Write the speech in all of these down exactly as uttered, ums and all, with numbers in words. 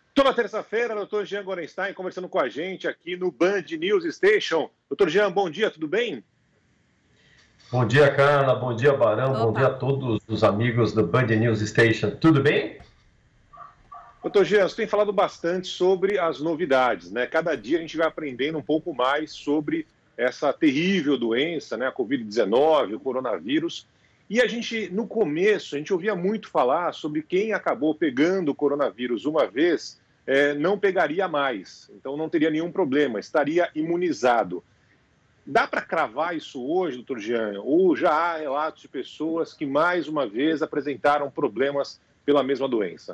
Toda terça-feira, doutor Jean Gorenstein conversando com a gente aqui no Band News Station. Doutor Jean, bom dia, tudo bem? Bom dia, Carla. Bom dia, Barão. Opa. Bom dia a todos os amigos do Band News Station. Tudo bem? Doutor Jean, você tem falado bastante sobre as novidades, né? Cada dia a gente vai aprendendo um pouco mais sobre essa terrível doença, né? A covid dezenove, o coronavírus. E a gente, no começo, a gente ouvia muito falar sobre quem acabou pegando o coronavírus uma vez, é, não pegaria mais. Então não teria nenhum problema, estaria imunizado. Dá para cravar isso hoje, doutor Jean? Ou já há relatos de pessoas que, mais uma vez, apresentaram problemas pela mesma doença?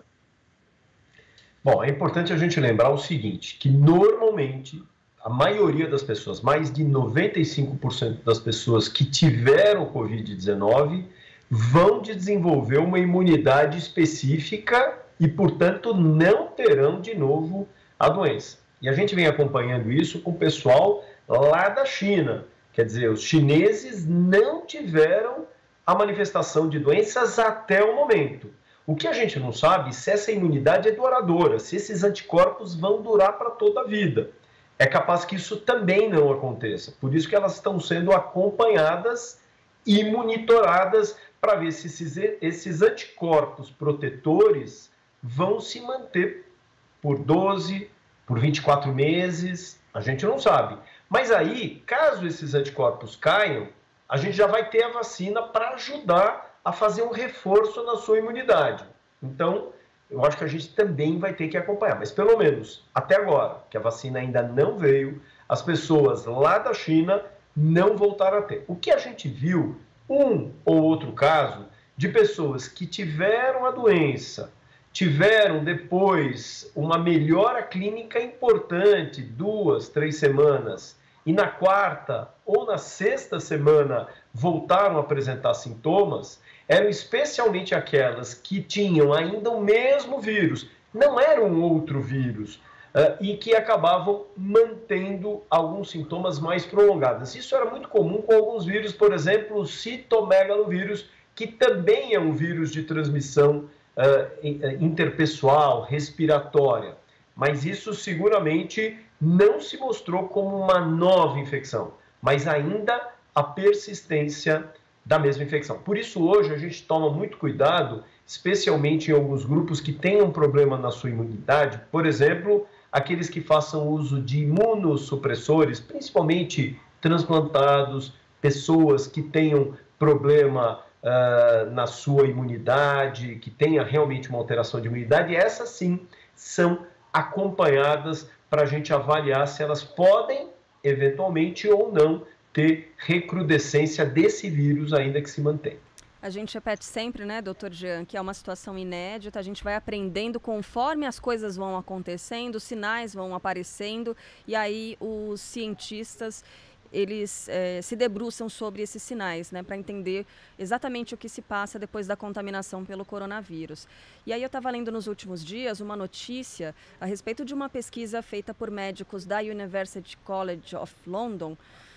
Bom, é importante a gente lembrar o seguinte, que normalmente a maioria das pessoas, mais de noventa e cinco por cento das pessoas que tiveram covid dezenove vão desenvolver uma imunidade específica e, portanto, não terão de novo a doença. E a gente vem acompanhando isso com o pessoal lá da China. Quer dizer, os chineses não tiveram a manifestação de doenças até o momento. O que a gente não sabe é se essa imunidade é duradoura, se esses anticorpos vão durar para toda a vida. É capaz que isso também não aconteça. Por isso que elas estão sendo acompanhadas e monitoradas para ver se esses, esses anticorpos protetores vão se manter por doze, por vinte e quatro meses, a gente não sabe. Mas aí, caso esses anticorpos caiam, a gente já vai ter a vacina para ajudar a fazer um reforço na sua imunidade. Então, eu acho que a gente também vai ter que acompanhar. Mas pelo menos, até agora, que a vacina ainda não veio, as pessoas lá da China não voltaram a ter. O que a gente viu, um ou outro caso, de pessoas que tiveram a doença, tiveram depois uma melhora clínica importante, duas, três semanas, e na quarta ou na sexta semana voltaram a apresentar sintomas, eram especialmente aquelas que tinham ainda o mesmo vírus, não era um outro vírus, uh, e que acabavam mantendo alguns sintomas mais prolongados. Isso era muito comum com alguns vírus, por exemplo, o citomegalovírus, que também é um vírus de transmissão uh, interpessoal, respiratória. Mas isso seguramente não se mostrou como uma nova infecção, mas ainda a persistência da mesma infecção. Por isso, hoje, a gente toma muito cuidado, especialmente em alguns grupos que tenham problema na sua imunidade, por exemplo, aqueles que façam uso de imunossupressores, principalmente transplantados, pessoas que tenham problema uh, na sua imunidade, que tenha realmente uma alteração de imunidade, essas sim são acompanhadas para a gente avaliar se elas podem, eventualmente ou não, ter recrudescência desse vírus ainda que se mantém. A gente repete sempre, né, doutor Jean, que é uma situação inédita, a gente vai aprendendo conforme as coisas vão acontecendo, os sinais vão aparecendo, e aí os cientistas, eles é, se debruçam sobre esses sinais, né, para entender exatamente o que se passa depois da contaminação pelo coronavírus. E aí eu estava lendo nos últimos dias uma notícia a respeito de uma pesquisa feita por médicos da University College of London,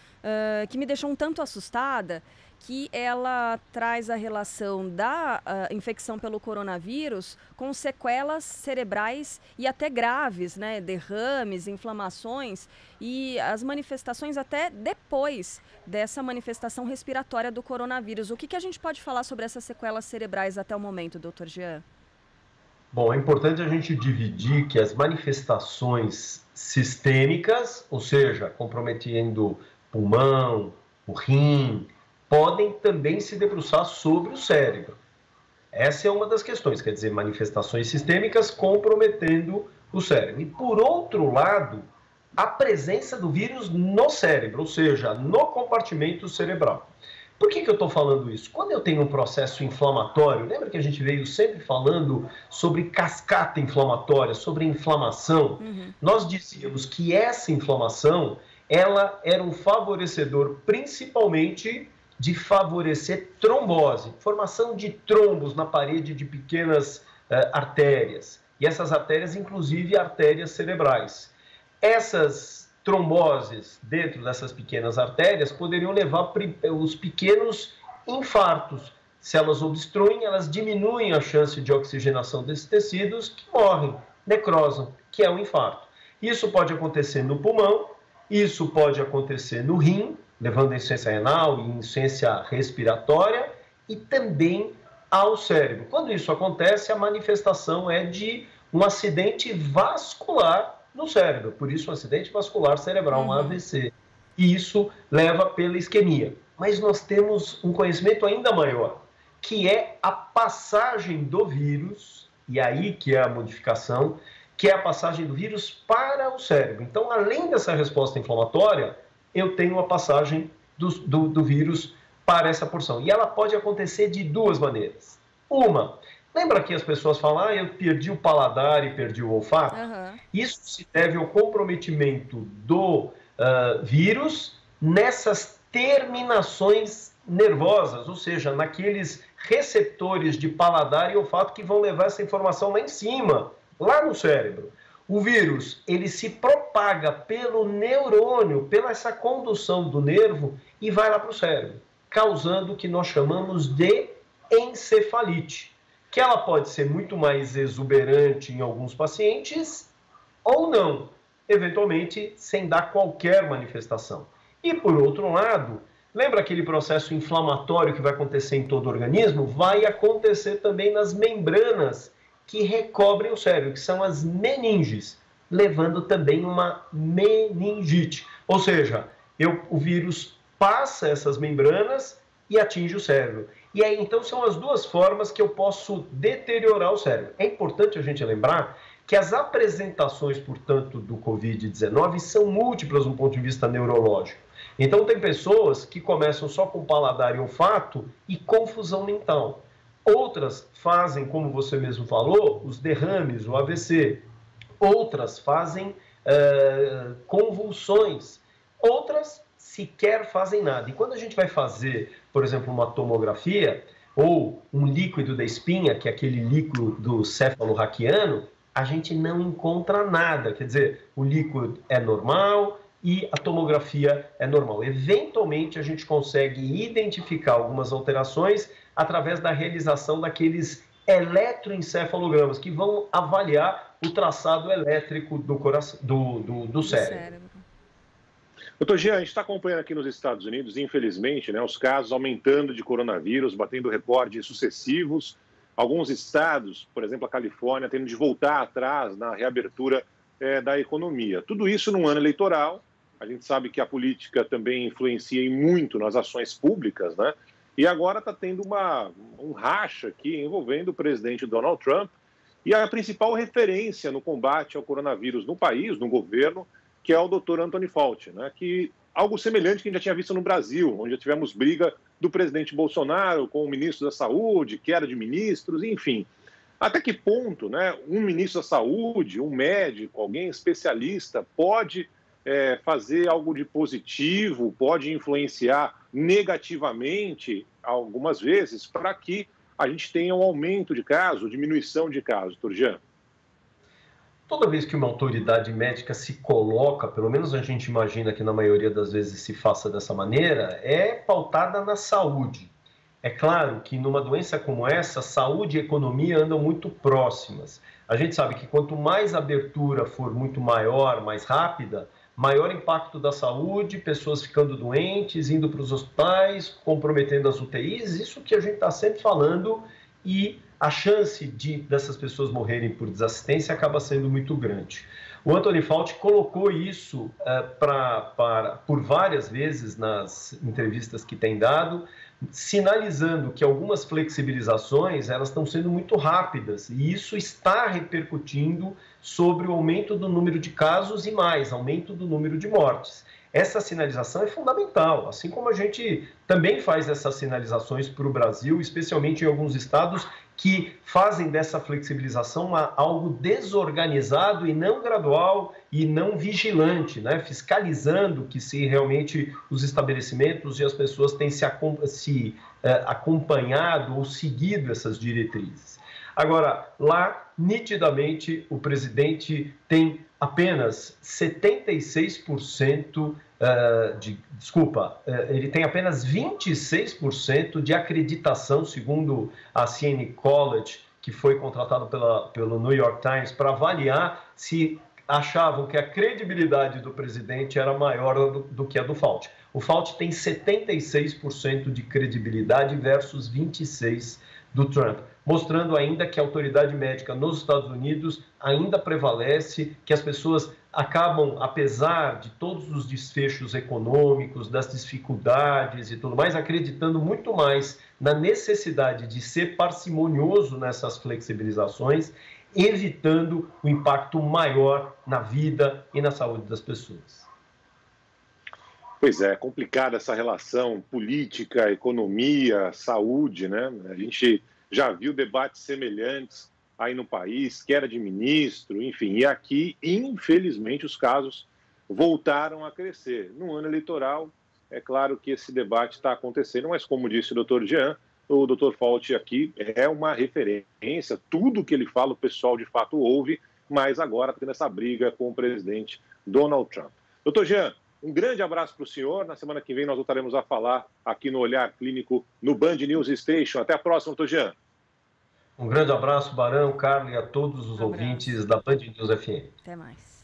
Uh, que me deixou um tanto assustada, que ela traz a relação da uh, infecção pelo coronavírus com sequelas cerebrais e até graves, né? Derrames, inflamações e as manifestações até depois dessa manifestação respiratória do coronavírus. O que, que a gente pode falar sobre essas sequelas cerebrais até o momento, doutor Jean? Bom, é importante a gente dividir que as manifestações sistêmicas, ou seja, comprometendo pulmão, o rim, podem também se debruçar sobre o cérebro. Essa é uma das questões, quer dizer, manifestações sistêmicas comprometendo o cérebro. E, por outro lado, a presença do vírus no cérebro, ou seja, no compartimento cerebral. Por que que eu estou falando isso? Quando eu tenho um processo inflamatório, lembra que a gente veio sempre falando sobre cascata inflamatória, sobre inflamação? Uhum. Nós dizíamos que essa inflamação ela era um favorecedor principalmente de favorecer trombose, formação de trombos na parede de pequenas uh, artérias. E essas artérias, inclusive, artérias cerebrais. Essas tromboses dentro dessas pequenas artérias poderiam levar os pequenos infartos. Se elas obstruem, elas diminuem a chance de oxigenação desses tecidos que morrem. necrosam, que é o infarto. Isso pode acontecer no pulmão, isso pode acontecer no rim, levando a insuficiência renal e insuficiência respiratória, e também ao cérebro. Quando isso acontece, a manifestação é de um acidente vascular no cérebro, por isso um acidente vascular cerebral, um A V C. E isso leva pela isquemia. Mas nós temos um conhecimento ainda maior, que é a passagem do vírus, e aí que é a modificação, que é a passagem do vírus para o cérebro. Então, além dessa resposta inflamatória, eu tenho a passagem do, do, do vírus para essa porção. E ela pode acontecer de duas maneiras. Uma, lembra que as pessoas falam, ah, eu perdi o paladar e perdi o olfato? Uhum. Isso se deve ao comprometimento do uh, vírus nessas terminações nervosas, ou seja, naqueles receptores de paladar e olfato que vão levar essa informação lá em cima, lá no cérebro. O vírus, ele se propaga pelo neurônio, pela essa condução do nervo e vai lá para o cérebro, causando o que nós chamamos de encefalite, que ela pode ser muito mais exuberante em alguns pacientes ou não, eventualmente sem dar qualquer manifestação. E por outro lado, lembra aquele processo inflamatório que vai acontecer em todo o organismo? Vai acontecer também nas membranas que recobrem o cérebro, que são as meninges, levando também uma meningite. Ou seja, eu, o vírus passa essas membranas e atinge o cérebro. E aí, então, são as duas formas que eu posso deteriorar o cérebro. É importante a gente lembrar que as apresentações, portanto, do covid dezenove são múltiplas do ponto de vista neurológico. Então, tem pessoas que começam só com paladar e olfato e confusão mental. Outras fazem, como você mesmo falou, os derrames, o A V C. Outras fazem uh, convulsões. Outras sequer fazem nada. E quando a gente vai fazer, por exemplo, uma tomografia ou um líquido da espinha, que é aquele líquido do céfalo raquiano, a gente não encontra nada. Quer dizer, o líquido é normal e a tomografia é normal. Eventualmente, a gente consegue identificar algumas alterações através da realização daqueles eletroencefalogramas, que vão avaliar o traçado elétrico do, coração, do, do, do cérebro. cérebro. Doutor Jean, a gente está acompanhando aqui nos Estados Unidos, infelizmente, né, os casos aumentando de coronavírus, batendo recordes sucessivos. Alguns estados, por exemplo, a Califórnia, tendo de voltar atrás na reabertura é, da economia. Tudo isso num ano eleitoral. A gente sabe que a política também influencia em muito nas ações públicas, né? E agora está tendo uma, um racha aqui envolvendo o presidente Donald Trump e a principal referência no combate ao coronavírus no país, no governo, que é o doutor Anthony Fauci, né? Que algo semelhante que a gente já tinha visto no Brasil, onde já tivemos briga do presidente Bolsonaro com o ministro da Saúde, queda de ministros, enfim. Até que ponto, né, um ministro da Saúde, um médico, alguém especialista, pode é, fazer algo de positivo, pode influenciar negativamente, algumas vezes, para que a gente tenha um aumento de casos, diminuição de casos, doutor Jean? Toda vez que uma autoridade médica se coloca, pelo menos a gente imagina que na maioria das vezes se faça dessa maneira, é pautada na saúde. É claro que numa doença como essa, saúde e economia andam muito próximas. A gente sabe que quanto mais a abertura for muito maior, mais rápida, maior impacto da saúde, pessoas ficando doentes, indo para os hospitais, comprometendo as U T Is, isso que a gente está sempre falando, e a chance de dessas pessoas morrerem por desassistência acaba sendo muito grande. O Anthony Fauci colocou isso uh, pra, para, por várias vezes nas entrevistas que tem dado, sinalizando que algumas flexibilizações elas estão sendo muito rápidas e isso está repercutindo sobre o aumento do número de casos e mais, aumento do número de mortes. Essa sinalização é fundamental, assim como a gente também faz essas sinalizações para o Brasil, especialmente em alguns estados que fazem dessa flexibilização uma, algo desorganizado e não gradual e não vigilante, né? Fiscalizando que se realmente os estabelecimentos e as pessoas têm se, se uh, acompanhado ou seguido essas diretrizes. Agora, lá, nitidamente, o presidente tem apenas setenta e seis por cento uh, de... Desculpa, uh, ele tem apenas vinte e seis por cento de acreditação, segundo a C N College, que foi contratado pela, pelo New York Times para avaliar se achavam que a credibilidade do presidente era maior do, do que a do Fauci. O Fauci tem setenta e seis por cento de credibilidade versus vinte e seis por cento do Trump, mostrando ainda que a autoridade médica nos Estados Unidos ainda prevalece, que as pessoas acabam, apesar de todos os desfechos econômicos, das dificuldades e tudo mais, acreditando muito mais na necessidade de ser parcimonioso nessas flexibilizações, evitando o impacto maior na vida e na saúde das pessoas. Pois é, complicada essa relação política, economia, saúde, né? A gente já viu debates semelhantes aí no país, queda de ministro, enfim, e aqui, infelizmente, os casos voltaram a crescer. No ano eleitoral, é claro que esse debate está acontecendo, mas como disse o doutor Jean, o doutor Fauci aqui é uma referência, tudo que ele fala o pessoal de fato ouve, mas agora tendo essa briga com o presidente Donald Trump. doutor Jean, um grande abraço para o senhor. Na semana que vem nós voltaremos a falar aqui no Olhar Clínico no Band News Station. Até a próxima, doutor Jean. Um grande abraço, Barão, Carlos e a todos os Um ouvintes da Band News F M. Até mais.